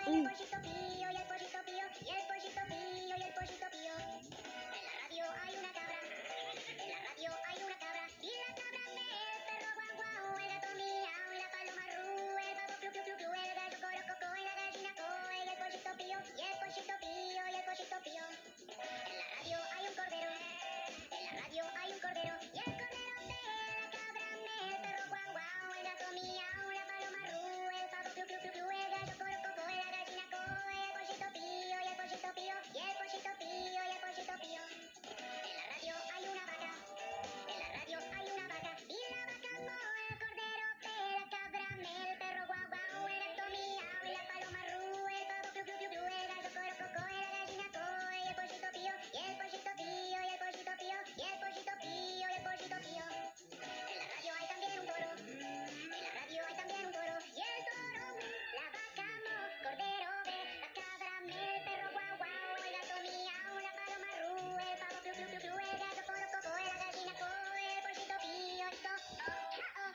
y el pollito pío, y el pollito pío, y el pollito pío, y el pollito pío. En la radio hay una cabra, en la radio hay una cabra, y la cabra me, el perro guau guau, el gato miau, y la paloma ru, el pavo clu clu clu clu, el gallo coro coco, y la gallina co, y el pollito pío, y el pollito pío, y el pollito pío. En la radio hay un cordero, en la radio hay un cordero, y el cordero me, la cabra me, el perro guau guau, el gato miau, la paloma ru, el pavo clu clu clu clu, el gallo coro coco, y la gallina co, y el pollito pío, y el pollito pío, y el pollito pío, y el pollito pío. En la radio hay una vaca, en la radio hay una vaca, y la vaca mo, el cordero pe, la cabra me, el perro guau guau, el gato miau, y la paloma ru, el pavo clu clu clu clu, el gallo coro coco, y la gallina co, y el pollito pío, y el pollito pío, y el pollito pío, y el pollito pío, y el pollito pío. En la radio hay también un toro, en la radio hay también un toro, y el toro mu, la vaca mo, cordero ve, la cabra me, el perro guau guau, el gato miau, la paloma ru, el pavo clu clu clu clu, el gallo coro coco, la gallina co, el pollito pío, y to, oh, chao.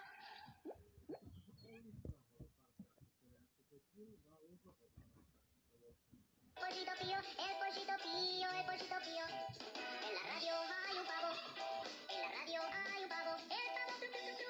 Pollito pío, el pollito pío, el pollito pío. En la radio hay un pavo, en la radio hay un pavo, el pavo cru, cru, cru, cru,